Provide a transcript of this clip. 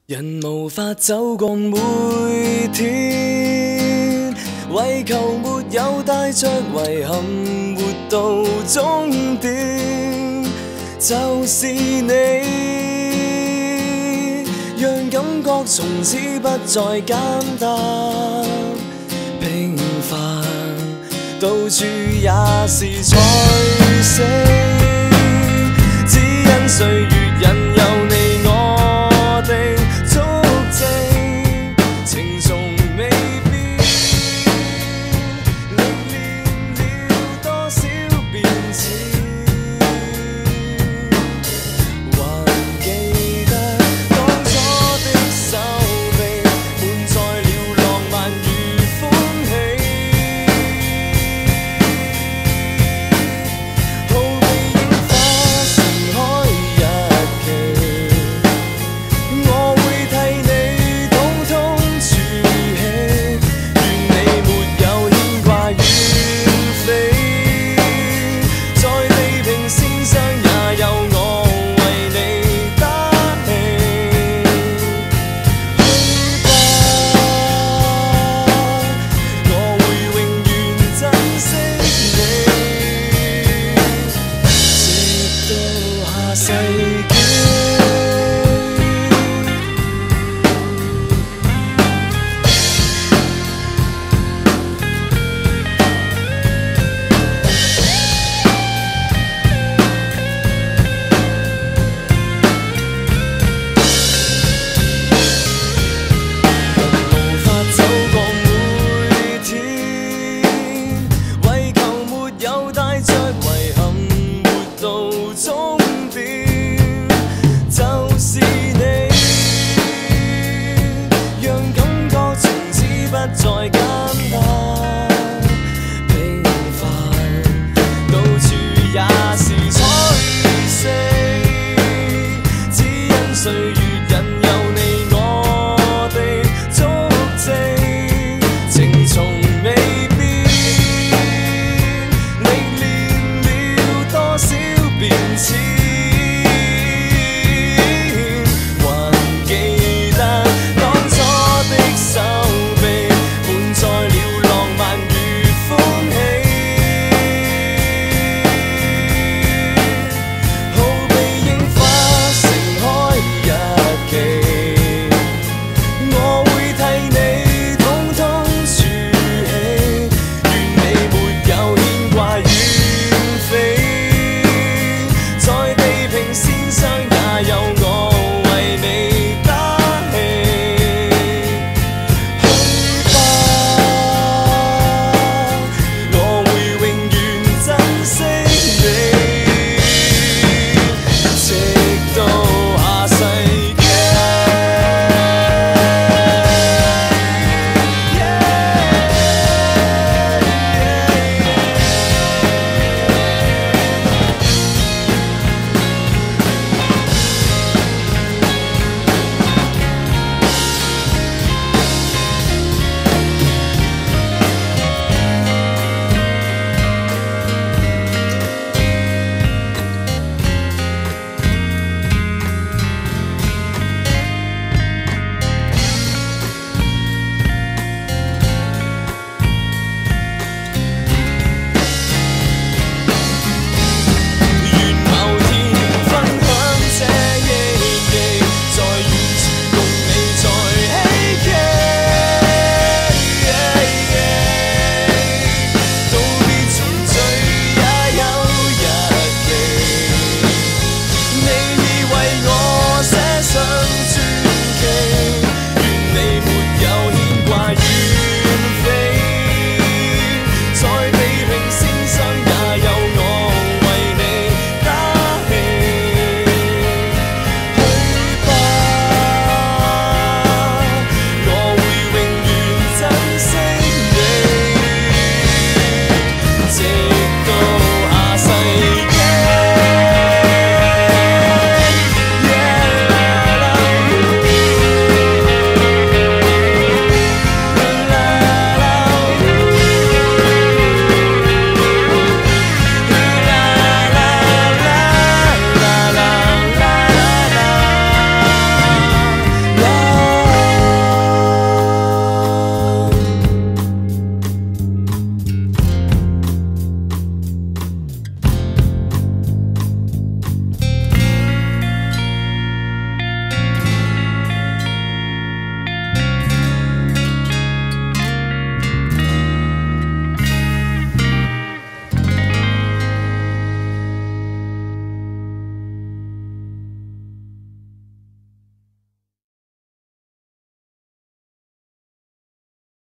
人無法走過每天，為求沒有帶着遺憾活到終點，就是你，讓感覺從此不再簡單平凡，到處也是彩色，只因歲月引誘你我的足跡，情從未變，歷練了多少變遷，還記得當初的手臂滿載了浪漫與歡喜，逃避櫻花盛開日期，我會替你統統儲起，願你沒有牽掛遠飛，在地平線上也有我為你打氣，去吧，我會永遠珍惜你，直到下世紀。